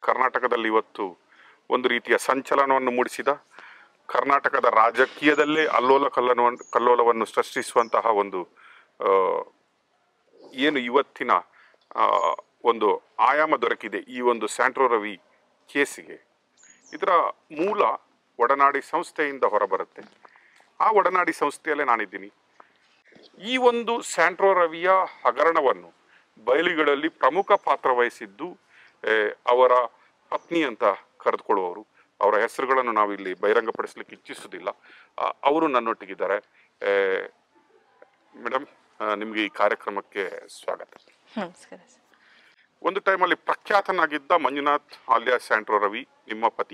ಕರ್ನಾಟಕದಲ್ಲಿ ಇವತ್ತು ಒಂದು ರೀತಿಯ ಸಂಚಲನವನ್ನು ಮೂಡಿಸಿದ, ಕರ್ನಾಟಕದ ರಾಜಕೀಯದಲ್ಲೇ ಕಲ್ಲೋಲವನ್ನು ಸೃಷ್ಟಿಸುವಂತಹ ಒಂದು ಏನು ಇವತ್ತಿನ ಒಂದು ಆಯಾಮ ದೊರಕಿದೆ ಈ ಒಂದು ಸ್ಯಾಂಟ್ರೋ ರವಿ ಕೇಸಿಗೆ. ಇದರ ಮೂಲ ಒಡನಾಡಿ ಸಂಸ್ಥೆಯಿಂದ ಹೊರಬರುತ್ತೆ. ಆ ಒಡನಾಡಿ ಸಂಸ್ಥೆಯಲ್ಲೇ ನಾನಿದ್ದೀನಿ. ಈ ಒಂದು ಸ್ಯಾಂಟ್ರೋ ರವಿಯ ಹಗರಣವನ್ನು ಬಯಲಿಗಳಲ್ಲಿ ಪ್ರಮುಖ ಪಾತ್ರ ವಹಿಸಿದ್ದು ಅವರ ಪತ್ನಿ ಅಂತ ಕರೆದುಕೊಳ್ಳುವವರು. ಅವರ ಹೆಸರುಗಳನ್ನು ನಾವಿಲ್ಲಿ ಬಹಿರಂಗಪಡಿಸ್ಲಿಕ್ಕೆ ಇಚ್ಛಿಸುವುದಿಲ್ಲ. ಅವರು ನನ್ನೊಟ್ಟಿಗಿದ್ದಾರೆ. ಮೇಡಮ್, ನಿಮಗೆ ಈ ಕಾರ್ಯಕ್ರಮಕ್ಕೆ ಸ್ವಾಗತ. ಒಂದು ಟೈಮಲ್ಲಿ ಪ್ರಖ್ಯಾತನಾಗಿದ್ದ ಮಂಜುನಾಥ್ ಆಲಿಯಾಸ್ ಸ್ಯಾಂಟ್ರೋ ರವಿ ನಿಮ್ಮ ಪತಿ.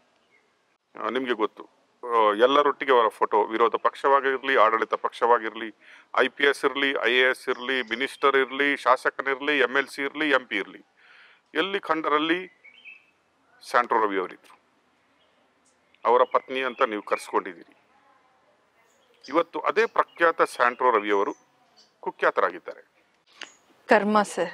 ನಿಮಗೆ ಗೊತ್ತು, ಎಲ್ಲರೊಟ್ಟಿಗೆ ಅವರ ಫೋಟೋ, ವಿರೋಧ ಪಕ್ಷವಾಗಿರಲಿ, ಆಡಳಿತ ಪಕ್ಷವಾಗಿರಲಿ, IPS ಇರಲಿ, IAS ಇರಲಿ, ಮಿನಿಸ್ಟರ್ ಇರಲಿ, ಶಾಸಕನಿರಲಿ, MLC ಇರಲಿ, MP ಇರಲಿ, ಎಲ್ಲಿ ಕಂಡರಲ್ಲಿ ಸ್ಯಾಂಟ್ರೋ ರವಿ ಅವರಿದ್ರು. ಅವರ ಪತ್ನಿ ಅಂತ ನೀವು ಕರೆಸ್ಕೊಂಡಿದ್ದೀರಿ. ಇವತ್ತು ಅದೇ ಪ್ರಖ್ಯಾತ ಸ್ಯಾಂಟ್ರೋ ರವಿ ಅವರು ಕುಖ್ಯಾತರಾಗಿದ್ದಾರೆ. ಕರ್ಮ ಸರ್,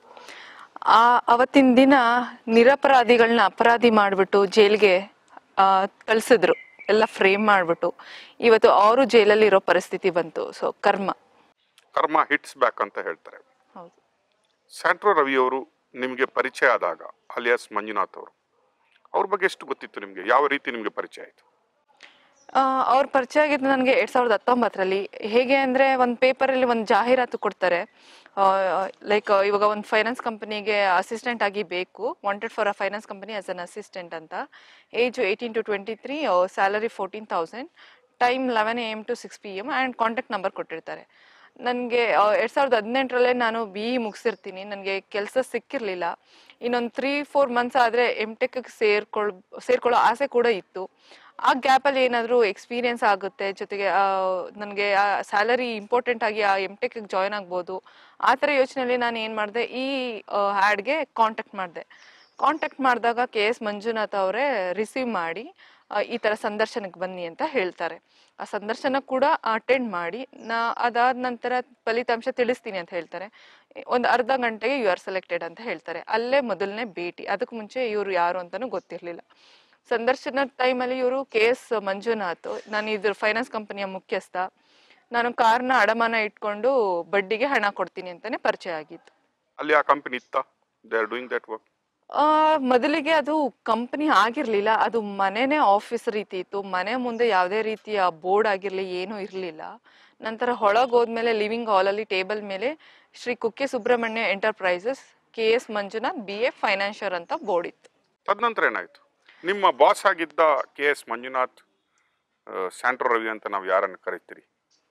ಅವತ್ತಿನ ದಿನ ನಿರಪರಾಧಿಗಳನ್ನ ಅಪರಾಧಿ ಮಾಡಿಬಿಟ್ಟು ಜೈಲ್ಗೆ ಕಳ್ಸಿದ್ರು, ಎಲ್ಲ ಫ್ರೇಮ್ ಮಾಡಿಬಿಟ್ಟು. ಇವತ್ತು ಅವರು ಜೈಲಲ್ಲಿ ಇರೋ ಪರಿಸ್ಥಿತಿ ಬಂತು. ಸೊ ಕರ್ಮ ಹಿಟ್ಸ್ ಬ್ಯಾಕ್ ಅಂತ ಹೇಳ್ತಾರೆ. ಹೌದು. ಸ್ಯಾಂಟ್ರೋ ರವಿ ಅವರು ನಿಮಗೆ ಪರಿಚಯ ಆದಾಗ, ಅಲಿಯಾಸ್ ಮಂಜುನಾಥ್ ಅವರು, ಅವ್ರ ಬಗ್ಗೆ ಎಷ್ಟು ಗೊತ್ತಿತ್ತು ನಿಮಗೆ? ಯಾವ ರೀತಿ ನಿಮಗೆ ಪರಿಚಯ ಆಯಿತು? ಅವ್ರ ಪರಿಚಯ ಆಗಿದ್ದು ನನಗೆ 2019ರಲ್ಲಿ. ಹೇಗೆ ಅಂದರೆ, ಒಂದು ಪೇಪರಲ್ಲಿ ಒಂದು ಜಾಹೀರಾತು ಕೊಡ್ತಾರೆ, ಲೈಕ್ ಇವಾಗ ಒಂದು ಫೈನಾನ್ಸ್ ಕಂಪನಿಗೆ ಅಸಿಸ್ಟೆಂಟ್ ಆಗಿ ಬೇಕು, wanted for a finance company as an assistant ಅಂತ. Age 18 to 23, salary 14,000, time 11 AM to 6 PM and contact number ಕೊಟ್ಟಿರ್ತಾರೆ. ನನಗೆ 2018ರಲ್ಲೇ ನಾನು BE ಮುಗಿಸಿರ್ತೀನಿ. ನನಗೆ ಕೆಲಸ ಸಿಕ್ಕಿರಲಿಲ್ಲ. ಇನ್ನೊಂದು 3-4 ಮಂತ್ಸ್ ಆದರೆ MTechಗೆ ಸೇರ್ಕೊಳ್ಳೋ ಆಸೆ ಕೂಡ ಇತ್ತು. ಆ ಗ್ಯಾಪಲ್ಲಿ ಏನಾದರೂ ಎಕ್ಸ್ಪೀರಿಯನ್ಸ್ ಆಗುತ್ತೆ, ಜೊತೆಗೆ ನನಗೆ ಆ ಸ್ಯಾಲರಿ ಇಂಪಾರ್ಟೆಂಟ್ ಆಗಿ ಆ MTechಗೆ ಜಾಯ್ನ್ ಆಗ್ಬೋದು. ಆ ಥರ ಯೋಚನೆಯಲ್ಲಿ ನಾನು ಏನು ಮಾಡಿದೆ, ಈ ಆ್ಯಡ್ಗೆ ಕಾಂಟ್ಯಾಕ್ಟ್ ಮಾಡಿದಾಗ KS ಮಂಜುನಾಥ್ ಅವರೇ ರಿಸೀವ್ ಮಾಡಿ ಈ ಥರ ಸಂದರ್ಶನಕ್ಕೆ ಬನ್ನಿ ಅಂತ ಹೇಳ್ತಾರೆ. ಆ ಸಂದರ್ಶನ ಕೂಡ ಅಟೆಂಡ್ ಮಾಡಿ ಅದಾದ ನಂತರ ಫಲಿತಾಂಶ ತಿಳಿಸ್ತೀನಿ ಅಂತ ಹೇಳ್ತಾರೆ. ಒಂದು ಅರ್ಧ ಗಂಟೆಗೆ ಯು ಆರ್ ಸೆಲೆಕ್ಟೆಡ್ ಅಂತ ಹೇಳ್ತಾರೆ. ಅಲ್ಲೇ ಮೊದಲನೇ ಭೇಟಿ. ಅದಕ್ಕೆ ಮುಂಚೆ ಇವರು ಯಾರು ಅಂತಲೂ ಗೊತ್ತಿರಲಿಲ್ಲ. ಸಂದರ್ಶನ ಟೈಮಲ್ಲಿ ಇವರು KS ಮಂಜುನಾಥ್, ನಾನು ಇದ್ರ ಫೈನಾನ್ಸ್ ಕಂಪನಿಯ ಮುಖ್ಯಸ್ಥ, ನಾನು ಕಾರ್ನ ಅಡಮಾನ ಇಟ್ಕೊಂಡು ಬಡ್ಡಿಗೆ ಹಣ ಕೊಡ್ತೀನಿ ಅಂತಾನೆ ಪರಿಚಯ ಆಗಿತ್ತು. ಅಲ್ಲಿ ಆ ಕಂಪನಿ ಇತ್ತಾ? They are doing that work? ಮೊದಲಿಗೆ ಅದು ಕಂಪನಿ ಆಗಿರ್ಲಿಲ್ಲ, ಅದು ಮನೆನೇ ಆಫೀಸ್ ರೀತಿ ಇತ್ತು. ಮನೆ ಮುಂದೆ ಯಾವುದೇ ರೀತಿಯ ಬೋರ್ಡ್ ಆಗಿರ್ಲಿ ಏನೂ ಇರಲಿಲ್ಲ. ನಂತರ ಹೊಳಗೆ ಹೋದ್ಮೇಲೆ ಲಿವಿಂಗ್ ಹಾಲಲ್ಲಿ ಟೇಬಲ್ ಮೇಲೆ Shri Kukke Subrahmanya enterprises KS Manjunath BA financier ಅಂತ ಬೋರ್ಡ್ ಇತ್ತು. ತದನಂತರ ಏನಾಯ್ತು? ನಿಮ್ಮ ಬಾಸ್ ಆಗಿದ್ದ KS ಮಂಜುನಾಥ್ ಸ್ಯಾಂಟ್ರೋ ರವಿ ಅಂತ ನಾವು ಯಾರನ್ನು ಕರಿತೀರಿ,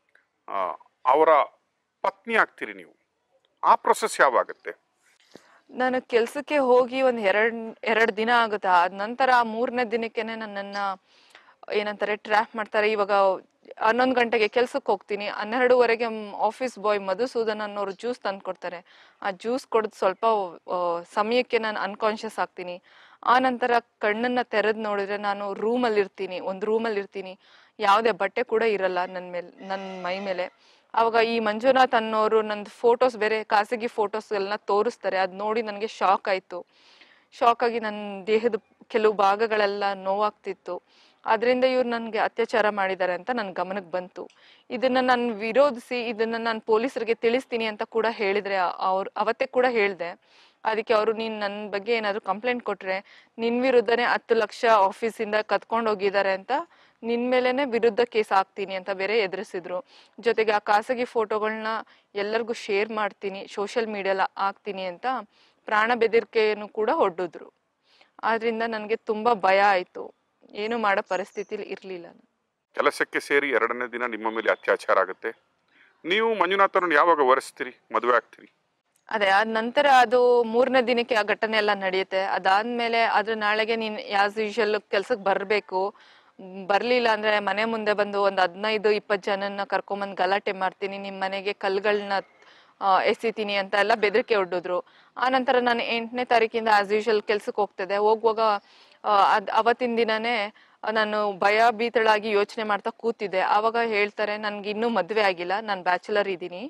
ಅವರ ಪತ್ನಿ ಆಗ್ತೀರಿ ನೀವು. ಆ ಪ್ರೊಸೆಸ್ ಯಾವಾಗುತ್ತೆ? ನಾನು ಕೆಲಸಕ್ಕೆ ಹೋಗಿ ಒಂದು ಎರಡು ದಿನ ಆಗುತ್ತೆ. ಆದ ನಂತರ 3ನೇ ದಿನಕ್ಕೇನೆ ನನ್ನನ್ನು ಏನಂತಾರೆ ಟ್ರ್ಯಾಪ್ ಮಾಡ್ತಾರೆ. ಇವಾಗ 11 ಗಂಟೆಗೆ ಕೆಲ್ಸಕ್ಕೆ ಹೋಗ್ತೀನಿ, 12ವರೆಗೆ ಆಫೀಸ್ ಬಾಯ್ ಮಧುಸೂದನ್ ಅನ್ನೋರು ಜ್ಯೂಸ್ ತಂದು ಕೊಡ್ತಾರೆ. ಆ ಜ್ಯೂಸ್ ಕೊಡೋದು ಸ್ವಲ್ಪ ಸಮಯಕ್ಕೆ ನಾನು ಅನ್ಕಾನ್ಷಿಯಸ್ ಆಗ್ತೀನಿ. ಆ ನಂತರ ಕಣ್ಣನ್ನು ತೆರೆದು ನೋಡಿದ್ರೆ ನಾನು ಒಂದು ರೂಮಲ್ಲಿ ಇರ್ತೀನಿ. ಯಾವುದೇ ಬಟ್ಟೆ ಕೂಡ ಇರಲ್ಲ ನನ್ನ ಮೈ ಮೇಲೆ. ಆವಾಗ ಈ ಮಂಜುನಾಥ್ ಅನ್ನೋರು ನಂದು ಫೋಟೋಸ್, ಬೇರೆ ಖಾಸಗಿ ಫೋಟೋಸ್ ಎಲ್ಲ ತೋರಿಸ್ತಾರೆ. ಅದು ನೋಡಿ ನನಗೆ ಶಾಕ್ ಆಗಿ ನನ್ನ ದೇಹದ ಕೆಲವು ಭಾಗಗಳೆಲ್ಲ ನೋವಾಗ್ತಿತ್ತು. ಅದರಿಂದ ಇವ್ರು ನನಗೆ ಅತ್ಯಾಚಾರ ಮಾಡಿದ್ದಾರೆ ಅಂತ ನನ್ನ ಗಮನಕ್ಕೆ ಬಂತು. ಇದನ್ನ ನಾನು ವಿರೋಧಿಸಿ ಇದನ್ನ ನಾನು ಪೊಲೀಸರಿಗೆ ತಿಳಿಸ್ತೀನಿ ಅಂತ ಕೂಡ ಹೇಳಿದ್ರೆ, ಅವತ್ತೇ ಕೂಡ ಹೇಳಿದೆ. ಅದಕ್ಕೆ ಅವರು, ನೀನು ನನ್ನ ಬಗ್ಗೆ ಏನಾದರೂ ಕಂಪ್ಲೇಂಟ್ ಕೊಟ್ರೆ ನಿನ್ನ ವಿರುದ್ಧನೇ 10 ಲಕ್ಷ ಆಫೀಸಿಂದ ಕತ್ಕೊಂಡು ಹೋಗಿದ್ದಾರೆ ಅಂತ, ನಿನ್ನ ಮೇಲೇನೆ ವಿರುದ್ಧ ಕೇಸ್ ಹಾಕ್ತೀನಿ ಅಂತ ಬೇರೆ ಎದುರಿಸಿದ್ರು. ಜೊತೆಗೆ ಆ ಖಾಸಗಿ ಫೋಟೋಗಳನ್ನ ಎಲ್ಲರಿಗೂ ಶೇರ್ ಮಾಡ್ತೀನಿ, ಸೋಷಿಯಲ್ ಮೀಡಿಯಾಲ ಹಾಕ್ತೀನಿ ಅಂತ ಪ್ರಾಣ ಬೆದರಿಕೆಯನ್ನು ಕೂಡ ಒಡ್ಡಿದ್ರು. ಆದ್ರಿಂದ ನನಗೆ ತುಂಬಾ ಭಯ ಆಯ್ತು. ಏನು ಮಾಡೋ ಪರಿಸ್ಥಿತಿಲಿ ಇರ್ಲಿಲ್ಲ. ಕೆಲಸಕ್ಕೆ ಸೇರಿ 2ನೇ ದಿನ ನಿಮ್ಮ ಮೇಲೆ ಅತ್ಯಾಚಾರ ಆಗುತ್ತೆ. ನೀವು ಮಂಜುನಾಥರನ್ನು ಯಾವಾಗ ವರಿಸ್ತೀರಿ, ಮದುವೆ ಆಗ್ತೀರಿ? ಅದೇ ಆದ ನಂತರ ಅದು 3ನೇ ದಿನಕ್ಕೆ ಆ ಘಟನೆ ಎಲ್ಲ ನಡೆಯುತ್ತೆ. ಅದಾದ್ಮೇಲೆ ಅದ್ರ ನಾಳೆಗೆ ನೀನ್ ಆಸ್ ಯೂಶುವಲ್ ಕೆಲ್ಸಕ್ಕೆ ಬರ್ಲಿಲ್ಲ ಅಂದ್ರೆ ಮನೆ ಮುಂದೆ ಬಂದು ಒಂದು 15-20 ಜನನ್ನ ಕರ್ಕೊಂಬಂದು ಗಲಾಟೆ ಮಾಡ್ತೀನಿ, ನಿಮ್ ಮನೆಗೆ ಕಲ್ಗಳನ್ನ ಎಸಿತೀನಿ ಅಂತ ಎಲ್ಲ ಬೆದರಿಕೆ ಒಡ್ಡಿದ್ರು. ಆ ನಂತರ ನಾನು 8ನೇ ತಾರೀಕಿಂದ ಆಸ್ ಯೂಶುವಲ್ ಕೆಲ್ಸಕ್ಕೆ ಹೋಗುವಾಗ ಅವತ್ತಿನ ದಿನನೇ ನಾನು ಭಯ ಭೀತಳಾಗಿ ಯೋಚನೆ ಮಾಡ್ತಾ ಕೂತಿದ್ದೆ. ಆವಾಗ ಹೇಳ್ತಾರೆ, ನನ್ಗೆ ಇನ್ನೂ ಮದ್ವೆ ಆಗಿಲ್ಲ, ನಾನು ಬ್ಯಾಚುಲರ್ ಇದ್ದೀನಿ,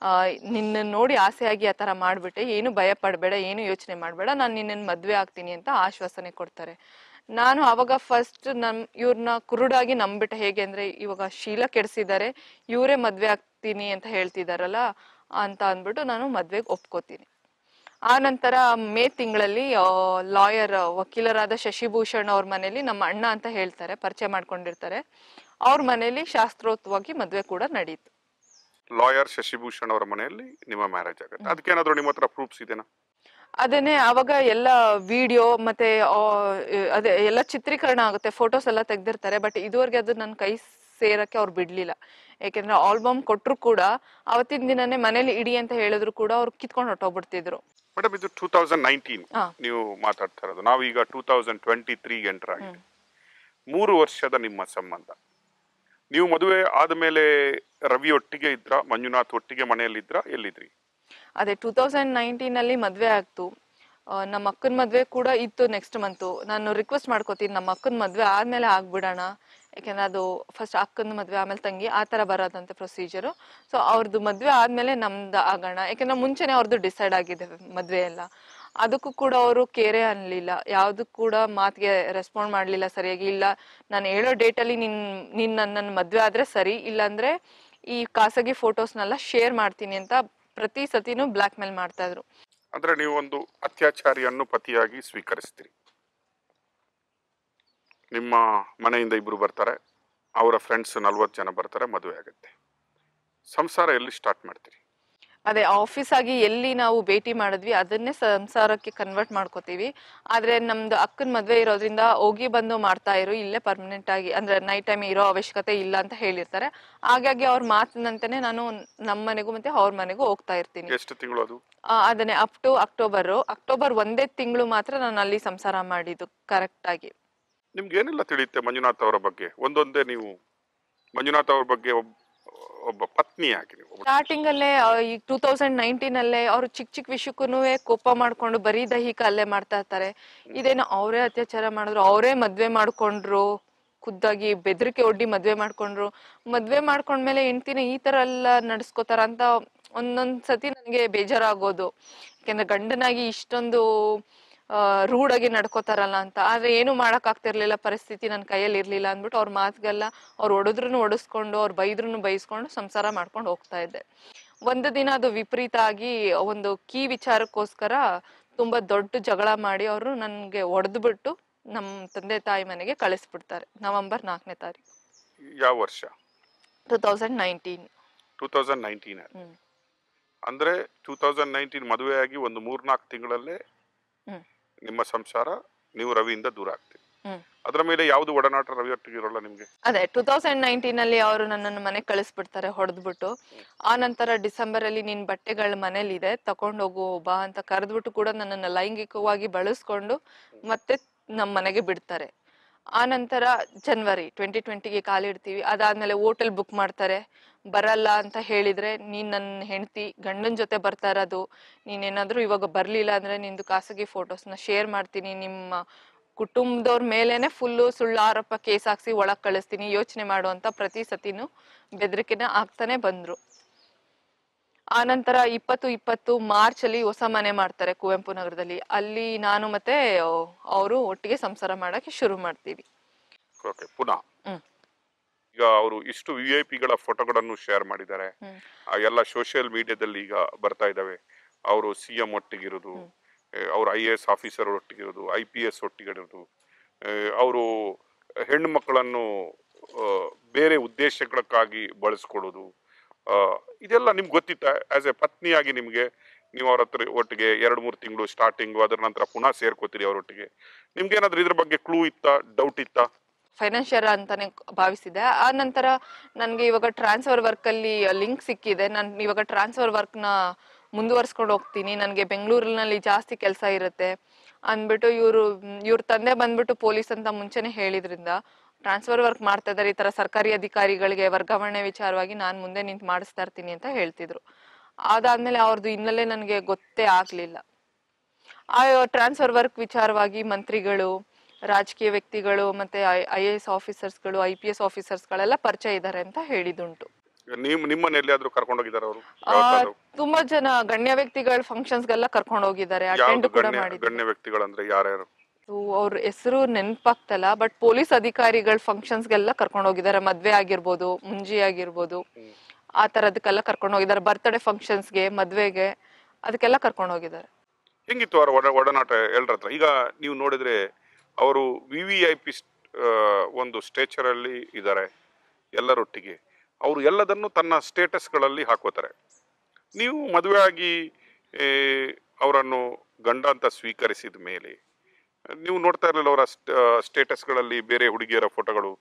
ನಿನ್ನ ನೋಡಿ ಆಸೆಯಾಗಿ ಆ ಥರ ಮಾಡಿಬಿಟ್ಟೆ, ಏನು ಭಯ ಪಡಬೇಡ, ಏನು ಯೋಚನೆ ಮಾಡಬೇಡ, ನಾನು ನಿನ್ನನ್ನು ಮದುವೆ ಆಗ್ತೀನಿ ಅಂತ ಆಶ್ವಾಸನೆ ಕೊಡ್ತಾರೆ. ನಾನು ಅವಾಗ ಫಸ್ಟ್ ಇವ್ರನ್ನ ಕುರುಡಾಗಿ ನಂಬಿಟ್ಟೆ. ಹೇಗೆ ಅಂದರೆ ಇವಾಗ ಶೀಲ ಕೆಡಿಸಿದ್ದಾರೆ, ಇವರೇ ಮದುವೆ ಆಗ್ತೀನಿ ಅಂತ ಹೇಳ್ತಿದಾರಲ್ಲ ಅಂತ ಅಂದ್ಬಿಟ್ಟು ನಾನು ಮದುವೆಗೆ ಒಪ್ಕೋತೀನಿ. ಆ ನಂತರ ಮೇ ತಿಂಗಳಲ್ಲಿ ಲಾಯರ್ ವಕೀಲರಾದ ಶಶಿಭೂಷಣ್ ಅವ್ರ ಮನೇಲಿ ನಮ್ಮ ಅಣ್ಣ ಅಂತ ಹೇಳ್ತಾರೆ, ಪರಿಚಯ ಮಾಡ್ಕೊಂಡಿರ್ತಾರೆ, ಅವ್ರ ಮನೇಲಿ ಶಾಸ್ತ್ರೋಕ್ತವಾಗಿ ಮದುವೆ ಕೂಡ ನಡೀತು. ಲಾಯರ್ ಶಶಿಭೂಷಣ್ ಅವರ ಮನೆಯಲ್ಲಿ ನಿಮ್ಮ ಮ್ಯಾರೇಜ್ ಆಗುತ್ತೆ. ಅದಕ್ಕೇನಾದ್ರು ನಿಮ್ಮ ಹತ್ರ ಪ್ರೂಫ್ಸ್ ಇದೆನಾ? ಅದನ್ನೇ ಅವಾಗ ಎಲ್ಲ ವಿಡಿಯೋ ಮತ್ತೆ ಅದೇ ಎಲ್ಲ ಚಿತ್ರೀಕರಣ ಆಗುತ್ತೆ, ಫೋಟೋಸ್ ಎಲ್ಲ ತೆಗ್ದಿರ್ತಾರೆ. ಬಟ್ ಇದುವರೆಗೆ ಅದು ನನ್ನ ಕೈ ಸೇರಕ್ಕೆ ಅವ್ರು ಬಿಡ್ಲಿಲ್ಲ. ಯಾಕೆಂದ್ರೆ ಆಲ್ಬಮ್ ಕೊಟ್ರು ಕೂಡ ಅವತ್ತಿನ ದಿನನೇ ಮನೇಲಿ ಇಡಿ ಅಂತ ಹೇಳಿದ್ರು ಕೂಡ ಅವ್ರು ಕಿತ್ಕೊಂಡು ಹೊಟ್ಟೋಗ್ಬಿಡ್ತಿದ್ರು. ಮೇಡಮ್, ಇದು 2019 ನೀವು ಮಾತಾಡ್ತಾ ಇರೋದು. ನಾವೀಗ 2023 ಎಂಟರ್ ಆಗಿದೆ. 3 ವರ್ಷದ ನಿಮ್ಮ ಸಂಬಂಧ. ನೀವು ಮದುವೆ ಆದ್ಮೇಲೆ ರವಿ ಒಟ್ಟಿಗೆ ಇದ್ರ, ಮಂಜುನಾಥ್ ಒಟ್ಟಿಗೆ ಮನೆಯಲ್ಲಿ ಇದ್ರ, ಎಲ್ಲಿದ್ರಿ? ಅದೇ 2019 ಅಲ್ಲಿ ಮದ್ವೆ ಆಗ್ತು. ನಮ್ಮ ಅಕ್ಕನ ಮದ್ವೆ ಕೂಡ ಇತ್ತು ನೆಕ್ಸ್ಟ್ ಮಂತ್. ನಾನು ರಿಕ್ವೆಸ್ಟ್ ಮಾಡ್ಕೋತೀನಿ, ನಮ್ಮ ಅಕ್ಕನ ಮದ್ವೆ ಆದ್ಮೇಲೆ ಆಗ್ಬಿಡೋಣ, ಯಾಕೆಂದ್ರೆ ಅದು ಫಸ್ಟ್ ಅಕ್ಕನ ಮದ್ವೆ ಆಮೇಲೆ ತಂಗಿ ಆ ತರ ಬರೋದಂತೆ ಪ್ರೊಸೀಜರು. ಸೊ ಅವ್ರದ್ದು ಮದ್ವೆ ಆದ್ಮೇಲೆ ನಮ್ದು ಆಗೋಣ, ಯಾಕೆಂದ್ರೆ ಮುಂಚೆನೆ ಅವ್ರದ್ದು ಡಿಸೈಡ್ ಆಗಿದೆ ಮದ್ವೆ ಎಲ್ಲ. ಅದಕ್ಕೂ ಕೂಡ ಅವರು ಕೇರೆ ಅನ್ಲಿಲ್ಲ, ಯಾವ್ದಕ್ಕೂ ಕೂಡ ಮಾತಿಗೆ ರೆಸ್ಪಾಂಡ್ ಮಾಡ್ಲಿಲ್ಲ ಸರಿಯಾಗಿ. ಇಲ್ಲ, ನಾನು ಹೇಳೋ ಡೇಟಲ್ಲಿ ನೀನ್ ನನ್ನ ಮದ್ವೆ ಆದ್ರೆ ಸರಿ, ಇಲ್ಲಾಂದ್ರೆ ಈ ಖಾಸಗಿ ಫೋಟೋಸ್ನೆಲ್ಲ ಶೇರ್ ಮಾಡ್ತೀನಿ ಅಂತ ಪ್ರತಿ ಸತಿನೂ ಬ್ಲಾಕ್ ಮೇಲ್ ಮಾಡ್ತಾ ಇದ್ರು. ಅಂದ್ರೆ ನೀವು ಒಂದು ಅತ್ಯಾಚಾರಿಯನ್ನು ಪತಿಯಾಗಿ ಸ್ವೀಕರಿಸ್ತೀರಿ. ನಿಮ್ಮ ಮನೆಯಿಂದ ಇಬ್ರು ಬರ್ತಾರೆ, ಅವರ ಫ್ರೆಂಡ್ಸ್ 40 ಜನ ಬರ್ತಾರೆ, ಮದುವೆ ಆಗುತ್ತೆ. ಸಂಸಾರ ಎಲ್ಲಿ ಸ್ಟಾರ್ಟ್ ಮಾಡ್ತೀರಿ? ಅದೇ ಆಫೀಸ್ ಆಗಿ ಎಲ್ಲಿ ನಾವು ಭೇಟಿ ಮಾಡಿದ್ವಿ ಅದನ್ನೇ ಸಂಸಾರಕ್ಕೆ ಕನ್ವರ್ಟ್ ಮಾಡ್ಕೋತೀವಿ. ಆದ್ರೆ ನಮ್ದು ಅಕ್ಕನ ಮದ್ವೆ ಇರೋದ್ರಿಂದ ಹೋಗಿ ಬಂದು ಮಾಡ್ತಾ ಇರು, ಇಲ್ಲೇ ಪರ್ಮನೆಂಟ್ ಆಗಿ ಅಂದ್ರೆ ನೈಟ್ ಟೈಮ್ ಇರೋ ಅವಶ್ಯಕತೆ ಇಲ್ಲ ಅಂತ ಹೇಳಿರ್ತಾರೆ. ಹಾಗಾಗಿ ಅವ್ರ ಮಾತಿನಂತೆನೆ ನಾನು ನಮ್ಮ ಮನೆಗೂ ಮತ್ತೆ ಅವ್ರ ಮನೆಗೂ ಹೋಗ್ತಾ ಇರ್ತೀನಿ. ಎಷ್ಟು ತಿಂಗಳು ಅದು? ಅದನ್ನೇ ಅಪ್ ಟು ಅಕ್ಟೋಬರ್ 1ನೇ ತಿಂಗಳು ಮಾತ್ರ ನಾನು ಅಲ್ಲಿ ಸಂಸಾರ ಮಾಡಿದ್ದು ಕರೆಕ್ಟ್ ಆಗಿ. ನಿಮ್ಗೆ ಏನೆಲ್ಲ ತಿಳಿಯುತ್ತೆ ಮಂಜುನಾಥ್ ಅವರ ಬಗ್ಗೆ? ಒಂದೊಂದೇ ನೀವು ಮಂಜುನಾಥ್ ಅವ್ರ ಬಗ್ಗೆ ಒಬ್ಬ ಪತ್ನಿಯಾಗಿ ಸ್ಟಾರ್ಟಿಂಗ್ ಅಲ್ಲೇ ಈ 2019 ಅಲ್ಲೇ ಅವ್ರು ಚಿಕ್ಕ ವಿಷಯಕ್ಕೂ ಕೋಪ ಮಾಡ್ಕೊಂಡು ಬರೀ ದೈಹಿಕ ಹಲ್ಲೆ ಮಾಡ್ತಾ ಇರ್ತಾರೆ. ಇದೇನೋ ಅವರೇ ಅತ್ಯಾಚಾರ ಮಾಡಿದ್ರು, ಅವರೇ ಮದ್ವೆ ಮಾಡ್ಕೊಂಡ್ರು, ಖುದ್ದಾಗಿ ಬೆದರಿಕೆ ಒಡ್ಡಿ ಮದ್ವೆ ಮಾಡ್ಕೊಂಡ್ಮೇಲೆ ಹೆಂಡ್ತಿನ ಈ ತರ ಎಲ್ಲ ನಡ್ಸ್ಕೋತಾರ ಅಂತ ಒಂದೊಂದ್ ಸತಿ ನನಗೆ ಬೇಜಾರಾಗೋದು. ಯಾಕೆಂದ್ರೆ ಗಂಡನಾಗಿ ಇಷ್ಟೊಂದು ರೂಢಾಗಿ ನಡ್ಕೋತಾರಲ್ಲ ಅಂತ. ಆದ್ರೆ ಏನು ಮಾಡಕ್ ಆಗ್ತಿರ್ಲಿಲ್ಲ, ಪರಿಸ್ಥಿತಿ ನನ್ನ ಕೈಯಲ್ಲಿ ಇರ್ಲಿಲ್ಲ ಅಂದ್ಬಿಟ್ಟು ಅವ್ರ ಮಾತಿಗೆಲ್ಲ ಅವ್ರು ಹೊಡೆಸ್ಕೊಂಡು ಅವ್ರು ಬೈಸ್ಕೊಂಡು ಸಂಸಾರ ಮಾಡ್ಕೊಂಡು ಹೋಗ್ತಾ ಇದ್ದೆ. ಒಂದು ದಿನ ಅದು ವಿಪರೀತ ಆಗಿ ಒಂದು ವಿಚಾರಕ್ಕೋಸ್ಕರ ತುಂಬಾ ದೊಡ್ಡ ಜಗಳ ಮಾಡಿ ಅವರು ನನ್ಗೆ ಹೊಡೆದ್ಬಿಟ್ಟು ನಮ್ ತಂದೆ ತಾಯಿ ಮನೆಗೆ ಕಳಿಸ್ಬಿಡ್ತಾರೆ. ನವೆಂಬರ್ 4ನೇ ತಾರೀಕು. ಯಾವ ವರ್ಷ? 2019. ಅಂದ್ರೆ 2019 ಮದುವೆಯಾಗಿ ಒಂದು 3-4 ತಿಂಗಳಲ್ಲೇ ನಿಮ್ಮ ಸಂಸಾರ, ನೀವು ರವಿಯಿಂದ ದೂರ ಆಗ್ತೀರಿ. ಅದರ ಮೇಲೆ ಯಾವ್ದು ಒಡನಾಟ ರವಿ ಒಟ್ಟಿಗೆ ಇರೋಲ್ಲ ನಿಮ್ಗೆ? ಅದೇ 2019 ಅಲ್ಲಿ ಅವರು ನನ್ನನ್ನು ಮನೆಗೆ ಕಳಿಸ್ಬಿಡ್ತಾರೆ ಹೊಡೆದ್ಬಿಟ್ಟು. ಆ ನಂತರ ಡಿಸೆಂಬರ್ ಅಲ್ಲಿ ನಿನ್ ಬಟ್ಟೆಗಳ ಮನೇಲಿ ಇದೆ, ತಕೊಂಡೋಗು ಬಾ ಅಂತ ಕರೆದ್ಬಿಟ್ಟು ಕೂಡ ನನ್ನನ್ನು ಲೈಂಗಿಕವಾಗಿ ಬಳಸ್ಕೊಂಡು ಮತ್ತೆ ನಮ್ಮ ಮನೆಗೆ ಬಿಡ್ತಾರೆ. ಆ ನಂತರ ಜನವರಿ 2020ಗೆ ಕಾಲಿಡ್ತೀವಿ. ಅದಾದ್ಮೇಲೆ ಹೋಟೆಲ್ ಬುಕ್ ಮಾಡ್ತಾರೆ. ಬರಲ್ಲ ಅಂತ ಹೇಳಿದ್ರೆ, ನೀನ್ ನನ್ನ ಹೆಂಡತಿ ಗಂಡನ ಜೊತೆ ಬರ್ತಾ ಇರೋದು, ನೀನೇನಾದ್ರೂ ಇವಾಗ ಬರ್ಲಿಲ್ಲ ಅಂದ್ರೆ ನಿಂದು ಖಾಸಗಿ ಫೋಟೋಸ್ನ ಶೇರ್ ಮಾಡ್ತೀನಿ, ನಿಮ್ಮ ಕುಟುಂಬದವ್ರ ಮೇಲೇನೆ ಫುಲ್ಲು ಸುಳ್ಳು ಆರೋಪ ಕೇಸ್ ಹಾಕ್ಸಿ ಒಳಗ್ ಕಳಿಸ್ತೀನಿ, ಯೋಚನೆ ಮಾಡುವಂತ ಪ್ರತಿ ಸತಿನೂ ಬೆದರಿಕೆನ ಆಗ್ತಾನೆ ಬಂದ್ರು. ಆ ನಂತರ 2020 ಮಾರ್ಚ್ ಅಲ್ಲಿ ಹೊಸ ಮನೆ ಮಾಡ್ತಾರೆ ಕುವೆಂಪು ನಗರದಲ್ಲಿ. ಅಲ್ಲಿ ನಾನು ಮತ್ತೆ ಅವರು ಒಟ್ಟಿಗೆ ಸಂಸಾರ ಮಾಡಕ್ಕೆ ಶುರು ಮಾಡ್ತೀವಿ. ಪುನಃ ಈಗ ಅವರು ಇಷ್ಟು VIP ಗಳ ಫೋಟೋಗಳನ್ನು ಶೇರ್ ಮಾಡಿದ್ದಾರೆ, ಎಲ್ಲ ಸೋಷಿಯಲ್ ಮೀಡಿಯಾದಲ್ಲಿ ಈಗ ಬರ್ತಾ ಇದಾವೆ. ಅವರು CM ಒಟ್ಟಿಗಿರೋದು, ಅವರು IAS ಆಫೀಸರ್ ಒಟ್ಟಿಗಿರೋದು, IPS ಒಟ್ಟಿಗಿರೋದು, ಅವರು ಹೆಣ್ಣು ಮಕ್ಕಳನ್ನು ಬೇರೆ ಉದ್ದೇಶಗಳಕ್ಕಾಗಿ ಬಳಸ್ಕೊಡೋದು, ಇದೆಲ್ಲ ನಿಮ್ಗೆ ಗೊತ್ತಿತ್ತ? ಆಸ್ ಎ ಪತ್ನಿಯಾಗಿ ನಿಮ್ಗೆ, ನೀವು ಅವ್ರ ಹತ್ರ ಒಟ್ಟಿಗೆ 2-3 ತಿಂಗಳು ಸ್ಟಾರ್ಟಿಂಗು, ಅದರ ನಂತರ ಪುನಃ ಸೇರ್ಕೋತೀರಿ ಅವರೊಟ್ಟಿಗೆ, ನಿಮ್ಗೆ ಏನಾದ್ರು ಇದ್ರ ಬಗ್ಗೆ ಕ್ಲೂ ಇತ್ತಾ, ಡೌಟ್ ಇತ್ತಾ? ಫೈನಾನ್ಷಿಯರ್ ಅಂತಾನೆ ಭಾವಿಸಿದೆ. ಆ ನಂತರ ನನ್ಗೆ ಇವಾಗ ಟ್ರಾನ್ಸ್ಫರ್ ವರ್ಕ್ ಅಲ್ಲಿ ಲಿಂಕ್ ಸಿಕ್ಕಿದೆ, ನಾನು ಇವಾಗ ಟ್ರಾನ್ಸ್ಫರ್ ವರ್ಕ್ ನ ಮುಂದುವರ್ಸ್ಕೊಂಡು ಹೋಗ್ತೀನಿ, ನನ್ಗೆ ಬೆಂಗಳೂರಿನಲ್ಲಿ ಜಾಸ್ತಿ ಕೆಲಸ ಇರುತ್ತೆ ಅಂದ್ಬಿಟ್ಟು ಇವ್ರ ತಂದೆ ಬಂದ್ಬಿಟ್ಟು ಪೊಲೀಸ್ ಅಂತ ಮುಂಚೆನೆ ಹೇಳಿದ್ರಿಂದ ಟ್ರಾನ್ಸ್ಫರ್ ವರ್ಕ್ ಮಾಡ್ತಾ ಇದಾರೆ, ಈ ತರ ಸರ್ಕಾರಿ ಅಧಿಕಾರಿಗಳಿಗೆ ವರ್ಗಾವಣೆ ವಿಚಾರವಾಗಿ ನಾನ್ ಮುಂದೆ ನಿಂತು ಮಾಡಿಸ್ತಾ ಇರ್ತೀನಿ ಅಂತ ಹೇಳ್ತಿದ್ರು. ಅದಾದ್ಮೇಲೆ ಅವ್ರದ್ದು ಹಿನ್ನೆಲೆ ನನಗೆ ಗೊತ್ತೇ ಆಗ್ಲಿಲ್ಲ. ಆ ಟ್ರಾನ್ಸ್ಫರ್ ವರ್ಕ್ ವಿಚಾರವಾಗಿ ಮಂತ್ರಿಗಳು, ರಾಜಕೀಯ ವ್ಯಕ್ತಿಗಳು ಮತ್ತೆ IAS ಆಫೀಸರ್ಸ್ಗಳು, IPS ಆಫೀಸರ್ಸ್ಗಳೆಲ್ಲ ಪರಿಚಯ ಇದ್ದಾರೆ ಅಂತ ಹೇಳಿದುಂಟು. ನಿಮ್ಮನ್ನ ಎಲ್ಲಿಯಾದ್ರೂ ಕರ್ಕೊಂಡು ಹೋಗಿದ್ದಾರೆ ಅವರು ಆ, ಯಾವತ್ತಾದ್ರು? ತುಂಬಾ ಜನ ಗಣ್ಯ ವ್ಯಕ್ತಿಗಳ ಫಂಕ್ಷನ್ಸ್ಗೆಲ್ಲ ಕರ್ಕೊಂಡು ಹೋಗಿದ್ದಾರೆ, ಅಟೆಂಡ್ ಯಾವ್ದು ಕೂಡ ಗಣ್ಯ ಮಾಡಿದ್ದಾರೆ. ಗಣ್ಯ ವ್ಯಕ್ತಿಗಳಂದ್ರೆ ಯಾರ್ಯಾರು? ಅವ್ರ ಹೆಸರು ನೆನಪಾಗ್ತಲ್ಲ, ಬಟ್ ಪೊಲೀಸ್ ಅಧಿಕಾರಿಗಳ ಫಂಕ್ಷನ್ಸ್ಗೆಲ್ಲ ಕರ್ಕೊಂಡು ಹೋಗಿದ್ದಾರೆ. ಮದ್ವೆ ಆಗಿರ್ಬೋದು, ಮುಂಜಿ ಆಗಿರ್ಬೋದು, ಆ ತರದಕ್ಕೆಲ್ಲ ಕರ್ಕೊಂಡು ಹೋಗಿದ್ದಾರೆ. ಬರ್ತ್ಡೇ ಫಂಕ್ಷನ್ಸ್ಗೆ, ಮದ್ವೆಗೆ, ಅದಕ್ಕೆಲ್ಲ ಕರ್ಕೊಂಡು ಹೋಗಿದ್ದಾರೆ. ಹೆಂಗಿತ್ತು ಅವರ ಒಡನಾಟ ಎಲ್ಲರ ಹತ್ರ? ಈಗ ನೀವು ನೋಡಿದ್ರೆ ಅವರು VVIP ಒಂದು ಸ್ಟೇಚರ್ ಅಲ್ಲಿ ಇದ್ದಾರೆ ಎಲ್ಲರೊಟ್ಟಿಗೆ. ಅವರು ಎಲ್ಲದನ್ನು ತನ್ನ ಸ್ಟೇಟಸ್ಗಳಲ್ಲಿ ಹಾಕೋತಾರೆ. ನೀವು ಮದುವೆ ಆಗಿ ಅವರನ್ನು ಗಂಡ ಅಂತ ಸ್ವೀಕರಿಸಿದ ಮೇಲೆ ನೀವು ನೋಡ್ತಾ ಇರಲಿಲ್ಲ ಅವರ ಸ್ಟೇಟಸ್ಗಳಲ್ಲಿ ಬೇರೆ ಹುಡುಗಿಯರ ಫೋಟೋಗಳು,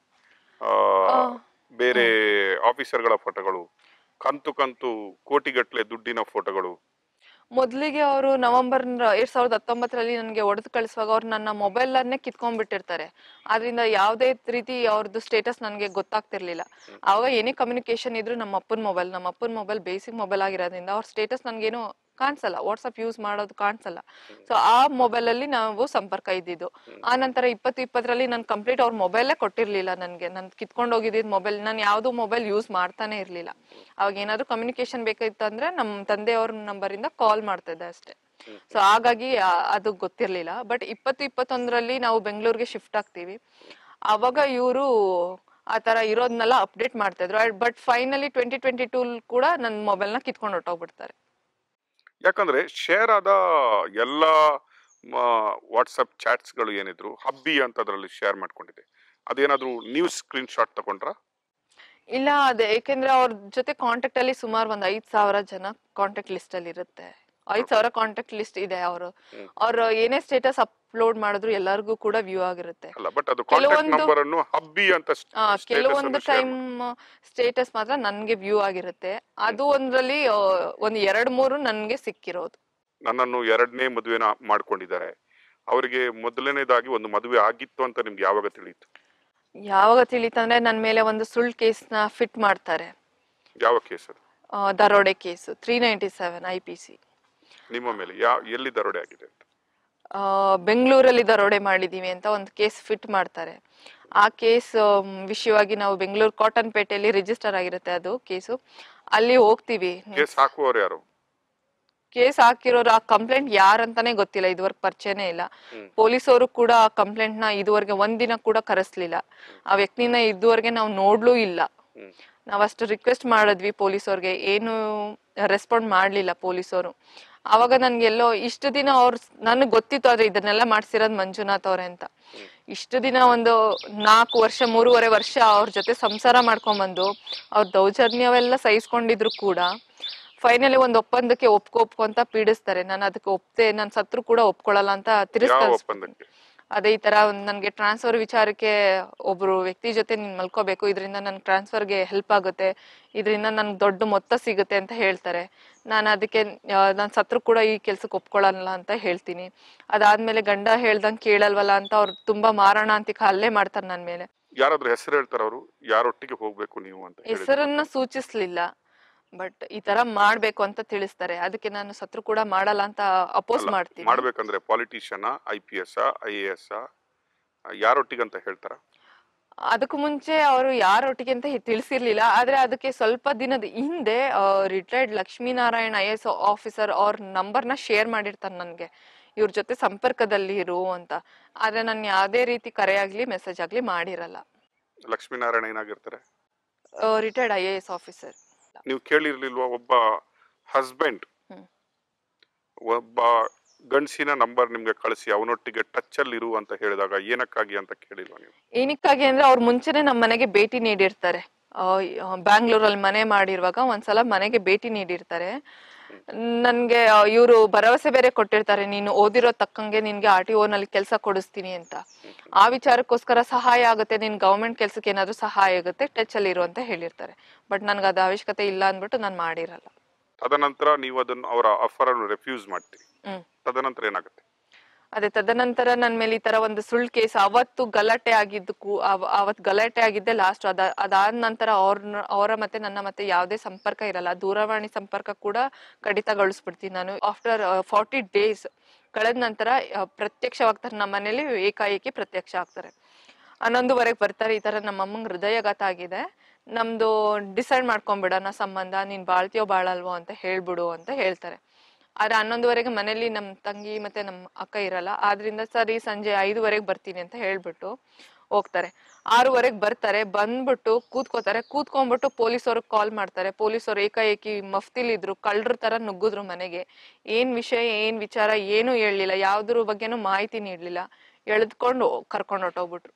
ಬೇರೆ ಆಫೀಸರ್ಗಳ ಫೋಟೋಗಳು, ಕಂತು ಕಂತು ಕೋಟಿಗಟ್ಟಲೆ ದುಡ್ಡಿನ ಫೋಟೋಗಳು? ಮೊದಲಿಗೆ ಅವರು ನವೆಂಬರ್ 2019 ನನಗೆ ಒಡೆದು ಕಳಿಸುವಾಗ ಅವ್ರು ನನ್ನ ಮೊಬೈಲ್ ಅನ್ನೇ ಕಿತ್ಕೊಂಡ್ಬಿಟ್ಟಿರ್ತಾರೆ. ಆದ್ರಿಂದ ಯಾವುದೇ ರೀತಿ ಅವ್ರದ್ದು ಸ್ಟೇಟಸ್ ನನಗೆ ಗೊತ್ತಾಗ್ತಿರ್ಲಿಲ್ಲ. ಆವಾಗ ಏನೇ ಕಮ್ಯುನಿಕೇಶನ್ ಇದ್ರು ನಮ್ಮ ಅಪ್ಪನ ಮೊಬೈಲ್ ಬೇಸಿಕ್ ಮೊಬೈಲ್ ಆಗಿರೋದ್ರಿಂದ ಅವ್ರ ಸ್ಟೇಟಸ್ ನನ್ಗೇನು ಕಾಣಿಸಲ್ಲ, ವಾಟ್ಸಪ್ ಯೂಸ್ ಮಾಡೋದು ಕಾಣಿಸಲ್ಲ. ಸೊ ಆ ಮೊಬೈಲ್ ಅಲ್ಲಿ ನಾವು ಸಂಪರ್ಕ ಇದ್ದಿದ್ದು. ಆ ನಂತರ 2020 ನಾನು ಕಂಪ್ಲೀಟ್ ಅವ್ರ ಮೊಬೈಲೇ ಕೊಟ್ಟಿರ್ಲಿಲ್ಲ ನನಗೆ. ನನ್ ಕಿತ್ಕೊಂಡು ಹೋಗಿದ್ದ ಮೊಬೈಲ್, ನಾನು ಯಾವ್ದು ಮೊಬೈಲ್ ಯೂಸ್ ಮಾಡ್ತಾನೆ ಇರ್ಲಿಲ್ಲ. ಅವಾಗ ಏನಾದ್ರು ಕಮ್ಯುನಿಕೇಶನ್ ಬೇಕಾಗಿತ್ತು ಅಂದ್ರೆ ನಮ್ಮ ತಂದೆಯವ್ರ ನಂಬರ್ ಇಂದ ಕಾಲ್ ಮಾಡ್ತಾ ಇದ್ದೆ ಅಷ್ಟೇ. ಸೊ ಹಾಗಾಗಿ ಅದು ಗೊತ್ತಿರ್ಲಿಲ್ಲ. ಬಟ್ 2021 ನಾವು ಬೆಂಗಳೂರಿಗೆ ಶಿಫ್ಟ್ ಆಗ್ತೀವಿ. ಅವಾಗ ಇವರು ಆ ತರ ಇರೋದ್ನೆಲ್ಲ ಅಪ್ಡೇಟ್ ಮಾಡ್ತಾ ಇದ್ರು. ಬಟ್ ಫೈನಲಿ 2022 ಕೂಡ ನನ್ನ ಮೊಬೈಲ್ನ ಕಿತ್ಕೊಂಡು ಹೊಟ್ಟೋಗ್ಬಿಡ್ತಾರೆ. ಯಾಕಂದ್ರೆ ಶೇರ್ ಆದ ಎಲ್ಲ ವಾಟ್ಸಪ್ ಚಾಟ್ಸ್ಗಳು ಏನಿದ್ರು ಹಬ್ಬಿ ಅಂತ ಅದರಲ್ಲಿ ಶೇರ್ ಮಾಡ್ಕೊಂಡಿದೆ. ಅದೇನಾದ್ರೂ ನ್ಯೂಸ್ ಸ್ಕ್ರೀನ್ ಶಾಟ್ ತಗೊಂಡ್ರ? ಇಲ್ಲ, ಅದೇ ಯಾಕೆಂದ್ರೆ ಅವ್ರ ಜೊತೆ ಕಾಂಟ್ಯಾಕ್ಟ್ ಅಲ್ಲಿ ಸುಮಾರು ಒಂದ್ 5,000 ಜನ ಕಾಂಟ್ಯಾಕ್ಟ್ ಲಿಸ್ಟ್ ಅಲ್ಲಿ ಇರುತ್ತೆ. 5,000 ಕಾಂಟ್ಯಾಕ್ಟ್ ಲಿಸ್ಟ್ ಇದೆ. ಅವ್ರು ಏನೇ ಸ್ಟೇಟಸ್ ಅಪ್ಲೋಡ್ ಮಾಡಿದ್ರು ಎಲ್ಲರಿಗೂ ಕೂಡ ವ್ಯೂ ಆಗಿರುತ್ತೆ. ಅಲ್ಲ, ಬಟ್ ಅದು ಕಾಂಟ್ಯಾಕ್ಟ್ ನಂಬರ್ ಅನ್ನು ಹಬ್ಬಿ ಅಂತ ಕೆಲವೊಂದು ಟೈಮ್ ಸ್ಟೇಟಸ್ ಮಾತ್ರ ನನ್ಗೆ ವ್ಯೂ ಆಗಿರುತ್ತೆ. ಅದು ಒಂದ್ರಲ್ಲಿ ಒಂದ್ 2-3 ನನ್ಗೆ ಸಿಕ್ಕಿರೋದು. ನನ್ನನ್ನು 2ನೇ ಮದುವೆನ ಮಾಡ್ಕೊಂಡಿದ್ದಾರೆ, ಅವರಿಗೆ ಮೊದಲನೇದಾಗಿ ಒಂದು ಮದುವೆ ಆಗಿತ್ತು ಅಂತ ನಿಮ್ಗೆ ಯಾವಾಗ ತಿಳಿಯಿತು? ಯಾವಾಗ ತಿಳಿತಂದ್ರೆ ನನ್ ಮೇಲೆ ಒಂದು ಸುಳ್ಳು ಕೇಸ್ನ ಫಿಟ್ ಮಾಡ್ತಾರೆ. ಯಾವ ಕೇಸ್ ಅದು? ದರೋಡೆ ಕೇಸ್ 397 IPC. ನಿಮ್ಮ ಮೇಲೆ ಎಲ್ಲಿ ದರೋಡೆ ಆಗಿದೆ ಅಂತ? ಬೆಂಗಳೂರಲ್ಲಿ ದರೋಡೆ ಮಾಡಿದೀವಿ ಅಂತ ಒಂದು ಕೇಸ್ ಫಿಟ್ ಮಾಡ್ತಾರೆ. ಆ ಕೇಸ್ ವಿಷಯವಾಗಿ ನಾವು ಬೆಂಗಳೂರು ಕಾಟನ್ ಪೇಟೆಯಲ್ಲಿ ರಿಜಿಸ್ಟರ್ ಆಗಿರುತ್ತೆ ಅದು ಕೇಸು. ಅಲ್ಲಿ ಹೋಗ್ತೀವಿ. ಕೇಸ್ ಹಾಕುವವರು ಯಾರು? ಕೇಸ್ ಹಾಕಿರೋರು, ಆ ಕಂಪ್ಲೇಂಟ್ ಯಾರಂತಾನೆ ಗೊತ್ತಿಲ್ಲ, ಇದುವರೆಗೆ ಪರಿಚಯನೇ ಇಲ್ಲ. ಪೊಲೀಸವರು ಕೂಡ ಆ ಕಂಪ್ಲೇಂಟ್ ನ ಇದುವರೆಗೆ ಒಂದಿನ ಕೂಡ ಕರೆಸ್ಲಿಲ್ಲ. ಆ ವ್ಯಕ್ತಿನ ಇದುವರೆಗೆ ನಾವು ನೋಡ್ಲೂ ಇಲ್ಲ. ನಾವಷ್ಟು ರಿಕ್ವೆಸ್ಟ್ ಮಾಡಿದ್ವಿ ಪೊಲೀಸವ್ರಿಗೆ, ಏನು ರೆಸ್ಪಾಂಡ್ ಮಾಡ್ಲಿಲ್ಲ ಪೊಲೀಸವರು. ಅವಾಗ ನನ್ಗೆಲ್ಲೋ ಇಷ್ಟು ದಿನ ನನಗ್ ಗೊತ್ತಿತ್ತು, ಆದ್ರೆ ಇದನ್ನೆಲ್ಲ ಮಾಡ್ಸಿರೋದ್ ಮಂಜುನಾಥ್ ಅವ್ರೆ ಅಂತ. ಇಷ್ಟು ದಿನ ಒಂದು 4 ವರ್ಷ 3.5 ವರ್ಷ ಅವ್ರ ಜೊತೆ ಸಂಸಾರ ಮಾಡ್ಕೊಂಡ್ಬಂದು ಅವ್ರ ದೌರ್ಜನ್ಯವೆಲ್ಲ ಸಹಿಸ್ಕೊಂಡಿದ್ರು ಕೂಡ ಫೈನಲಿ ಒಂದು ಒಪ್ಪಂದಕ್ಕೆ ಒಪ್ಕೊ ಅಂತ ಪೀಡಿಸ್ತಾರೆ. ನಾನು ಅದಕ್ಕೆ ಒಪ್ತೆ, ನಾನು ಸತ್ರು ಕೂಡ ಒಪ್ಕೊಳ್ಳಲ್ಲ ಅಂತ ತಿರಸ್ಕರಿಸ್ತಾರೆ. ಅದೇ ಈ ತರ ನನ್ಗೆ ಟ್ರಾನ್ಸ್ಫರ್ ವಿಚಾರಕ್ಕೆ ಒಬ್ರು ವ್ಯಕ್ತಿ ಜೊತೆ ನೀನ್ ಮಲ್ಕೋಬೇಕು, ಇದರಿಂದ ನನ್ ಟ್ರಾನ್ಸ್ಫರ್ಗೆ ಹೆಲ್ಪ್ ಆಗುತ್ತೆ, ಇದರಿಂದ ನನ್ಗೆ ದೊಡ್ಡ ಮೊತ್ತ ಸಿಗುತ್ತೆ ಅಂತ ಹೇಳ್ತಾರೆ. ನಾನು ಅದಕ್ಕೆ ನಾನ್ ಸತ್ರು ಕೂಡ ಈ ಕೆಲ್ಸಕ್ಕೆ ಒಪ್ಕೊಳ್ಳಲ್ಲ ಅಂತ ಹೇಳ್ತೀನಿ. ಅದಾದ್ಮೇಲೆ ಗಂಡ ಹೇಳ್ದಂಗ್ ಕೇಳಲ್ವಲ್ಲ ಅಂತ ಅವ್ರು ತುಂಬಾ ಮಾರಣಾಂತಿಕ ಹಲ್ಲೆ ಮಾಡ್ತಾರೆ ನನ್ ಮೇಲೆ. ಯಾರಾದ್ರೂ ಹೆಸರು ಹೇಳ್ತಾರ ಅವರು ಯಾರೊಟ್ಟಿಗೆ ಹೋಗ್ಬೇಕು ನೀವು ಅಂತ? ಹೆಸರನ್ನ ಸೂಚಿಸ್ಲಿಲ್ಲ, ಬಟ್ ಈ ತರ ಮಾಡ್ಬೇಕು ಅಂತ ತಿಳಿಸ್ತಾರೆ. ಅದಕ್ಕೆ ನಾನು ಸತ್ರು ಕೂಡ ಮಾಡಲ್ಲ ಅಂತ ಅಪೋಸ್ ಮಾಡ್ತೀನಿ. ಮಾಡ್ಬೇಕಂದ್ರೆ ಪಾಲಿಟಿಷಿಯನ್, IPS, IAS ಯಾರೊಟ್ಟಿಗೆ ಅಂತ ಹೇಳ್ತಾರ? ಅದಕ್ಕೂ ಮುಂಚೆ ಅವರು ಯಾರೊಟ್ಟಿಗೆ ಅಂತ ತಿಳಿಸಿರ್ಲಿಲ್ಲ. ಆದ್ರೆ ಅದಕ್ಕೆ ಸ್ವಲ್ಪ ದಿನದ ಹಿಂದೆ ರಿಟೈರ್ಡ್ ಲಕ್ಷ್ಮೀನಾರಾಯಣ್ IAS ಆಫೀಸರ್ ಅವ್ರ ನಂಬರ್ನ ಶೇರ್ ಮಾಡಿರ್ತಾರೆ ನನ್ಗೆ, ಇವ್ರ ಜೊತೆ ಸಂಪರ್ಕದಲ್ಲಿ ಇರು ಅಂತ. ಆದ್ರೆ ನಾನು ಯಾವ್ದೇ ರೀತಿ ಕರೆ ಆಗ್ಲಿ ಮೆಸೇಜ್ ಆಗ್ಲಿ ಮಾಡಿರಲ್ಲ. ಲಕ್ಷ್ಮೀನಾರಾಯಣ ಏನಾಗಿರ್ತಾರೆ? Retired IAS officer. ನೀವು ಕೇಳಿರ್ಲಿಲ್ವಾ ಒಬ್ಬ ಹಸ್ಬೆಂಡ್ ಒಬ್ಬ ಗಂಡಸಿನ ನಂಬರ್ ನಿಮ್ಗೆ ಕಳಿಸಿ ಅವನೊಟ್ಟಿಗೆ ಟಚ್ ಅಲ್ಲಿ ಇರು ಅಂತ ಹೇಳಿದಾಗ ಏನಕ್ಕಾಗಿ ಅಂತ ಕೇಳಿಲ್ವಾ ನೀವು? ಏನಕ್ಕಾಗಿ ಅಂದ್ರೆ ಅವ್ರ ಮುಂಚೆನೆ ನಮ್ಮ ಮನೆಗೆ ಭೇಟಿ ನೀಡಿರ್ತಾರೆ. ಬ್ಯಾಂಗ್ಳೂರಲ್ಲಿ ಮನೆ ಮಾಡಿರುವಾಗ ಒಂದ್ಸಲ ಮನೆಗೆ ಭೇಟಿ ನೀಡಿರ್ತಾರೆ. ನನ್ಗೆ ಇವರು ಭರವಸೆ ಬೇರೆ ಕೊಟ್ಟಿರ್ತಾರೆ, ನೀನು ಓದಿರೋ ತಕ್ಕಂಗೆ ನಿನ್ಗೆ RTO ನಲ್ಲಿ ಕೆಲಸ ಕೊಡಿಸ್ತೀನಿ ಅಂತ. ಆ ವಿಚಾರಕ್ಕೋಸ್ಕರ ಸಹಾಯ ಆಗುತ್ತೆ, ನಿನ್ ಗವರ್ಮೆಂಟ್ ಕೆಲ್ಸಕ್ಕೆ ಏನಾದ್ರು ಸಹಾಯ ಆಗುತ್ತೆ, ಟಚ್ ಅಲ್ಲಿ ಇರು ಅಂತ ಹೇಳಿರ್ತಾರೆ. ಬಟ್ ನನ್ಗೆ ಅದ ಅವಶ್ಯಕತೆ ಇಲ್ಲ ಅಂದ್ಬಿಟ್ಟು ನಾನು ಮಾಡಿರಲ್ಲ. ತದನಂತರ ನೀವು ಅದನ್ನು ಅವರ ಆಫರ್ ಅನ್ನು ರೆಫ್ಯೂಸ್ ಮಾಡ್ತೀರಿ. ತದನಂತರ ಏನಾಗುತ್ತೆ? ಅದೇ ತದನಂತರ ನನ್ ಮೇಲೆ ಈ ತರ ಒಂದು ಸುಳ್ಳು ಕೇಸ್, ಅವತ್ತು ಗಲಾಟೆ ಆಗಿದ್ದಕ್ಕೂ ಅವತ್ ಗಲಾಟೆ ಆಗಿದ್ದೆ ಲಾಸ್ಟ್. ಅದಾದ ನಂತರ ಅವರ ಮತ್ತೆ ನನ್ನ ಮತ್ತೆ ಯಾವುದೇ ಸಂಪರ್ಕ ಇರಲ್ಲ. ದೂರವಾಣಿ ಸಂಪರ್ಕ ಕೂಡ ಕಡಿತಗೊಳಿಸ್ಬಿಡ್ತೀನಿ ನಾನು. ಆಫ್ಟರ್ 40 days ಕಳೆದ ನಂತರ ಪ್ರತ್ಯಕ್ಷವಾಗ್ತಾರೆ ನಮ್ಮ ಮನೇಲಿ, ಏಕಾಏಕಿ ಪ್ರತ್ಯಕ್ಷ ಆಗ್ತಾರೆ. 11:30 ಬರ್ತಾರೆ. ಈ ತರ ನಮ್ಮ ಅಮ್ಮಂಗ್ ಹೃದಯಘಾತ ಆಗಿದೆ, ನಮ್ದು ಡಿಸೈಡ್ ಮಾಡ್ಕೊಂಡ್ಬಿಡೋಣ ಸಂಬಂಧ, ನೀನ್ ಬಾಳ್ತೀಯೋ ಬಾಳಲ್ವೋ ಅಂತ ಹೇಳ್ಬಿಡು ಅಂತ ಹೇಳ್ತಾರೆ. ಆದ್ರೆ 11:30 ಮನೇಲಿ ನಮ್ ತಂಗಿ ಮತ್ತೆ ನಮ್ ಅಕ್ಕ ಇರಲ್ಲ, ಆದ್ರಿಂದ ಸರಿ ಸಂಜೆ 5:00 ಬರ್ತೀನಿ ಅಂತ ಹೇಳ್ಬಿಟ್ಟು ಹೋಗ್ತಾರೆ. 6:00 ಬರ್ತಾರೆ, ಬಂದ್ಬಿಟ್ಟು ಕೂತ್ಕೊಂಡ್ಬಿಟ್ಟು ಪೊಲೀಸವ್ರಿಗೆ ಕಾಲ್ ಮಾಡ್ತಾರೆ. ಪೊಲೀಸರು ಏಕಾಏಕಿ ಮಫ್ತಿಲಿದ್ರು, ಕಳ್ಳರ ತರ ನುಗ್ಗಿದ್ರು ಮನೆಗೆ. ಏನ್ ವಿಷಯ ಏನ್ ವಿಚಾರ ಏನು ಹೇಳಲಿಲ್ಲ, ಯಾವ್ದ್ರ ಬಗ್ಗೆನೂ ಮಾಹಿತಿ ನೀಡ್ಲಿಲ್ಲ. ಎಳೆದ್ಕೊಂಡು ಕರ್ಕೊಂಡು ಹೊಟ್ಟೋಗ್ಬಿಟ್ರು.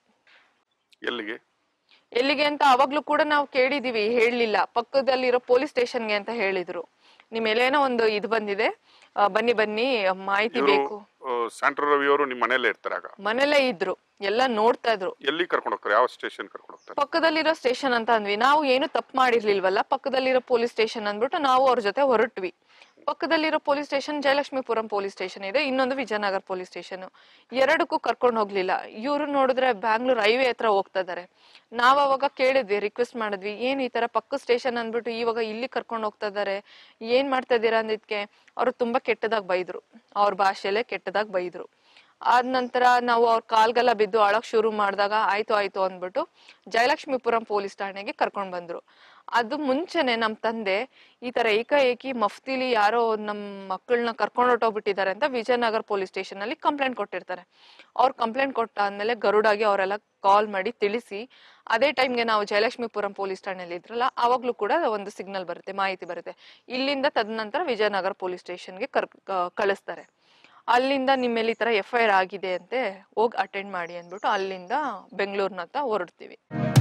ಎಲ್ಲಿಗೆ ಅಂತ ಅವಾಗ್ಲೂ ಕೂಡ ನಾವು ಕೇಳಿದೀವಿ, ಹೇಳಲಿಲ್ಲ. ಪಕ್ಕದಲ್ಲಿರೋ ಪೊಲೀಸ್ ಸ್ಟೇಷನ್ಗೆ ಅಂತ ಹೇಳಿದ್ರು. ನಿಮ್ ಎಲ್ಲೇನೋ ಒಂದು ಇದು ಬಂದಿದೆ, ಬನ್ನಿ ಮಾಹಿತಿ ಬೇಕು. ಸ್ಯಾಂಟ್ರೋ ರವಿ ಅವರು ನಿಮ್ ಮನೆಯಲ್ಲೇ ಇರ್ತಾರೆ? ಮನೆಯಲ್ಲೇ ಇದ್ರು, ಎಲ್ಲ ನೋಡ್ತಾ ಇದ್ರು. ಎಲ್ಲಿ ಕರ್ಕೊಂಡು ಹೋಗ್ತಾರೆ? ಯಾವ ಸ್ಟೇಷನ್ ಕರ್ಕೊಂಡು ಹೋಗ್ತಾರೆ? ಪಕ್ಕದಲ್ಲಿರೋ ಸ್ಟೇಷನ್ ಅಂತ ಅಂದ್ವಿ. ನಾವು ಏನು ತಪ್ಪು ಮಾಡಿರ್ಲಿಲ್ವಲ್ಲ, ಪಕ್ಕದಲ್ಲಿರೋ ಪೊಲೀಸ್ ಸ್ಟೇಷನ್ ಅಂದ್ಬಿಟ್ಟು ನಾವು ಅವ್ರ ಜೊತೆ ಹೊರಟ್ವಿ. ಪಕ್ಕದಲ್ಲಿರೋ police station Jayalakshmipuram police station ಇದೆ, ಇನ್ನೊಂದು ವಿಜಯನಗರ ಪೊಲೀಸ್ ಸ್ಟೇಷನ್. ಎರಡಕ್ಕೂ ಕರ್ಕೊಂಡು ಹೋಗ್ಲಿಲ್ಲ. ಇವ್ರು ನೋಡಿದ್ರೆ ಬ್ಯಾಂಗ್ಳೂರ್ ಹೈವೇ ಹತ್ರ ಹೋಗ್ತಾ ಇದಾರೆ. ನಾವ್ ಅವಾಗ ಕೇಳಿದ್ವಿ, ರಿಕ್ವೆಸ್ಟ್ ಮಾಡಿದ್ವಿ, ಏನ್ ಈ ತರ ಪಕ್ಕ ಸ್ಟೇಷನ್ ಅಂದ್ಬಿಟ್ಟು ಇವಾಗ ಇಲ್ಲಿ ಕರ್ಕೊಂಡು ಹೋಗ್ತಾ ಇದಾರೆ, ಏನ್ ಮಾಡ್ತಾ ಇದೀರಾ ಅಂದಿದ್ಕೆ ಅವ್ರು ತುಂಬಾ ಕೆಟ್ಟದಾಗ ಬೈದ್ರು. ಅವ್ರ ಭಾಷೆಯಲ್ಲೇ ಕೆಟ್ಟದಾಗ ಬೈದ್ರು. ಆದ ನಂತರ ನಾವು ಅವ್ರ ಕಾಲ್ಗೆಲ್ಲ ಬಿದ್ದು ಅಳಕ್ ಶುರು ಮಾಡಿದಾಗ ಆಯ್ತು ಅಂದ್ಬಿಟ್ಟು ಜಯಲಕ್ಷ್ಮೀಪುರಂ ಪೊಲೀಸ್ ಠಾಣೆಗೆ ಕರ್ಕೊಂಡ್ ಬಂದ್ರು. ಅದು ಮುಂಚೆನೆ ನಮ್ ತಂದೆ ಈ ತರ ಏಕಾಏಕಿ ಮಫ್ತಿಲಿ ಯಾರೋ ನಮ್ ಮಕ್ಕಳನ್ನ ಕರ್ಕೊಂಡು ಹೊಟ್ಟೋಗ್ಬಿಟ್ಟಿದ್ದಾರೆ ಅಂತ ವಿಜಯನಗರ ಪೊಲೀಸ್ ಸ್ಟೇಷನ್ ಅಲ್ಲಿ ಕಂಪ್ಲೇಂಟ್ ಕೊಟ್ಟಿರ್ತಾರೆ. ಅವ್ರು ಕಂಪ್ಲೇಂಟ್ ಕೊಟ್ಟ ಆದ್ಮೇಲೆ ಗರುಡಾಗಿ ಅವರೆಲ್ಲ ಕಾಲ್ ಮಾಡಿ ತಿಳಿಸಿ, ಅದೇ ಟೈಮ್ಗೆ ನಾವು ಜಯಲಕ್ಷ್ಮೀಪುರಂ ಪೊಲೀಸ್ ಠಾಣೆಯಲ್ಲಿ ಇದ್ರಲ್ಲ, ಅವಾಗ್ಲೂ ಕೂಡ ಒಂದು ಸಿಗ್ನಲ್ ಬರುತ್ತೆ, ಮಾಹಿತಿ ಬರುತ್ತೆ. ಇಲ್ಲಿಂದ ತದನಂತರ ವಿಜಯನಗರ ಪೊಲೀಸ್ ಸ್ಟೇಷನ್ಗೆ ಕಳಿಸ್ತಾರೆ. ಅಲ್ಲಿಂದ ನಿಮ್ಮೇಲೆ ಈ ತರ FIR ಆಗಿದೆ ಅಂತೆ, ಹೋಗಿ ಅಟೆಂಡ್ ಮಾಡಿ ಅಂದ್ಬಿಟ್ಟು ಅಲ್ಲಿಂದ ಬೆಂಗಳೂರಿನತ್ತ ಹೊರಡ್ತೀವಿ.